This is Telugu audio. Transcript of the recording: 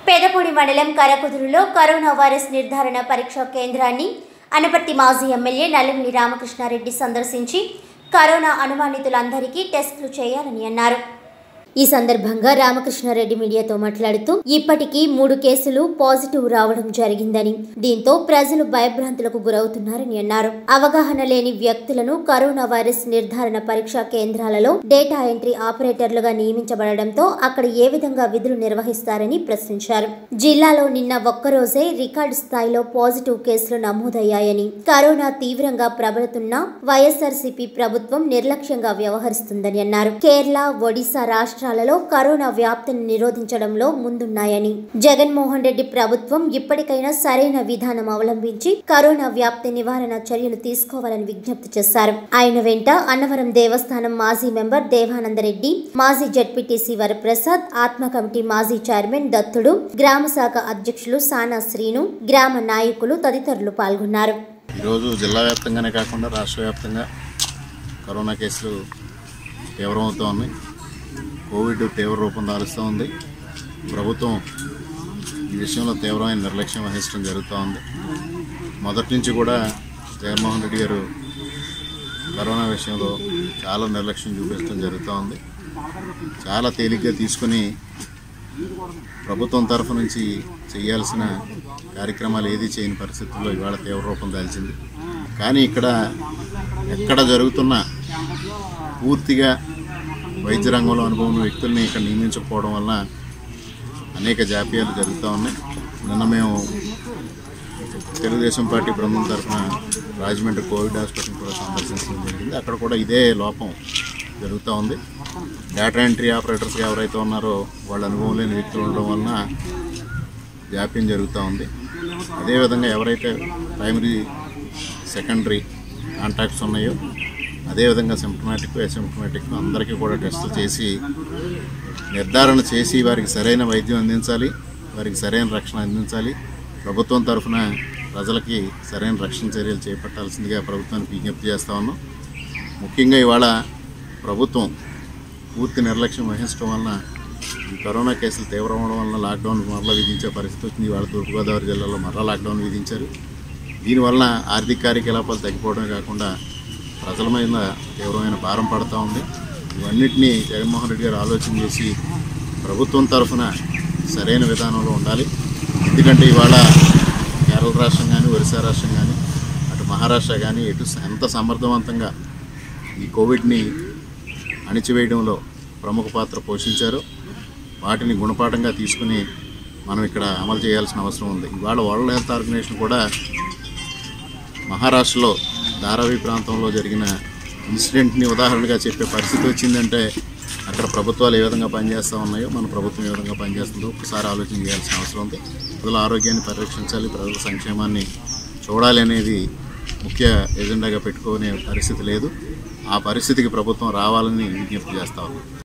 పేదపూడి మండలం కరకుదురులో కరోనా వైరస్ నిర్ధారణ పరీక్షా కేంద్రాన్ని అనపర్తి మాజీ ఎమ్మెల్యే నల్లమిల్లి రామకృష్ణారెడ్డి సందర్శించి కరోనా అనుమానితులందరికీ టెస్టులు చేయాలని అన్నారు. ఈ సందర్భంగా రామకృష్ణారెడ్డి మీడియాతో మాట్లాడుతూ ఇప్పటికీ 3 కేసులు పాజిటివ్ రావడం జరిగిందని, దీంతో ప్రజలు భయభ్రాంతులకు గురవుతున్నారని అన్నారు. అవగాహన లేని వ్యక్తులను కరోనా వైరస్ నిర్ధారణ పరీక్షా కేంద్రాలలో డేటా ఎంట్రీ ఆపరేటర్లుగా నియమించబడడంతో అక్కడ ఏ విధంగా విధులు నిర్వహిస్తారని ప్రశ్నించారు. జిల్లాలో నిన్న ఒక్కరోజే రికార్డు స్థాయిలో పాజిటివ్ కేసులు నమోదయ్యాయని, కరోనా తీవ్రంగా ప్రబలుతున్న వైఎస్ఆర్సీపీ ప్రభుత్వం నిర్లక్ష్యంగా వ్యవహరిస్తుందని అన్నారు. కేరళ, ఒడిశా రాష్ట్రాలలో కరోనా వ్యాప్తిని నిరోధించడంలో ముందున్నాయని, జగన్మోహన్ రెడ్డి ప్రభుత్వం ఇప్పటికైనా సరైన విధానం అవలంబించి కరోనా వ్యాప్తి నివారణ చర్యలు తీసుకోవాలని విజ్ఞప్తి చేశారు. ఆయన వెంట అన్నవరం దేవస్థానం మాజీ మెంబర్ దేవానందరెడ్డి, మాజీ జడ్పీటీసీ వరప్రసాద్, ఆత్మ కమిటీ మాజీ చైర్మన్ దత్తుడు, గ్రామ శాఖ అధ్యక్షులు సానా శ్రీను, గ్రామ నాయకులు తదితరులు పాల్గొన్నారు. ఈరోజు జిల్లా వ్యాప్తంగానే కాకుండా రాష్ట్ర వ్యాప్తంగా కరోనా కేసులు తీవ్రమవుతూ ఉన్నాయి. కోవిడ్ తీవ్ర రూపం దాలుస్తూ ఉంది. ప్రభుత్వం ఈ విషయంలో తీవ్రమైన నిర్లక్ష్యం వహించడం జరుగుతూ ఉంది. మొదటి నుంచి కూడా జగన్మోహన్ రెడ్డి గారు కరోనా విషయంలో చాలా నిర్లక్ష్యం చూపించడం జరుగుతూ ఉంది. చాలా తేలిగ్గా తీసుకుని ప్రభుత్వం తరఫు నుంచి చేయాల్సిన కార్యక్రమాలు ఏది చేయని పరిస్థితుల్లో ఇవాళ తీవ్ర రూపం దాల్చింది. కానీ ఎక్కడ జరుగుతున్న పూర్తిగా వైద్య రంగంలో అనుభవం ఉన్న వ్యక్తుల్ని ఇక్కడ నియమించకపోవడం వలన అనేక జాప్యాలు జరుగుతూ ఉన్నాయి. నిన్న మేము తెలుగుదేశం పార్టీ బృందం తరఫున రాజమండ్రి కోవిడ్ హాస్పిటల్ కూడా సందర్శించడం జరిగింది. అక్కడ కూడా ఇదే లోపం జరుగుతూ ఉంది. డేటా ఎంట్రీ ఆపరేటర్స్గా ఎవరైతే ఉన్నారో వాళ్ళ అనుభవం లేని వ్యక్తులు ఉండడం వలన జాప్యం జరుగుతూ ఉంది. అదేవిధంగా ఎవరైతే ప్రైమరీ, సెకండరీ కాంటాక్ట్స్ ఉన్నాయో అదేవిధంగా సిమ్టమాటిక్, అసిమ్టమాటిక్ అందరికీ కూడా టెస్టులు చేసి నిర్ధారణ చేసి వారికి సరైన వైద్యం అందించాలి, వారికి సరైన రక్షణ అందించాలి. ప్రభుత్వం తరఫున ప్రజలకి సరైన రక్షణ చర్యలు చేపట్టాల్సిందిగా ప్రభుత్వానికి విజ్ఞప్తి చేస్తా ఉన్నాం. ముఖ్యంగా ఇవాళ ప్రభుత్వం పూర్తి నిర్లక్ష్యం వహించడం వలన ఈ కరోనా కేసులు తీవ్రమవడం వలన లాక్డౌన్ మరలా విధించే పరిస్థితి వచ్చింది. ఇవాళ తూర్పుగోదావరి జిల్లాలో మరలా లాక్డౌన్ విధించారు. దీనివలన ఆర్థిక కార్యకలాపాలు తగ్గిపోవడమే కాకుండా ప్రజల మీద తీవ్రమైన భారం పడుతూ ఉంది. ఇవన్నిటినీ జగన్మోహన్ రెడ్డి గారు ఆలోచన చేసి ప్రభుత్వం తరఫున సరైన విధానంలో ఉండాలి. ఎందుకంటే ఇవాళ కేరళ రాష్ట్రం కానీ, ఒరిస్సా రాష్ట్రం కానీ, అటు మహారాష్ట్ర కానీ ఎంత సమర్థవంతంగా ఈ కోవిడ్ని అణిచివేయడంలో ప్రముఖ పాత్ర పోషించారో వాటిని గుణపాఠంగా తీసుకుని మనం ఇక్కడ అమలు చేయాల్సిన అవసరం ఉంది. ఇవాళ వరల్డ్ హెల్త్ ఆర్గనైజేషన్ కూడా మహారాష్ట్రలో ధారావి ప్రాంతంలో జరిగిన ఇన్సిడెంట్ని ఉదాహరణగా చెప్పే పరిస్థితి వచ్చిందంటే అక్కడ ప్రభుత్వాలు ఏ విధంగా పనిచేస్తూ ఉన్నాయో మన ప్రభుత్వం ఏ విధంగా పనిచేస్తుందో ఒకసారి ఆలోచన చేయాల్సిన అవసరం ఉంది. ప్రజల ఆరోగ్యాన్ని పరిరక్షించాలి, ప్రజల సంక్షేమాన్ని చూడాలి అనేది ముఖ్య ఎజెండాగా పెట్టుకునే పరిస్థితి లేదు. ఆ పరిస్థితికి ప్రభుత్వం రావాలని విజ్ఞప్తి చేస్తా ఉన్నాం.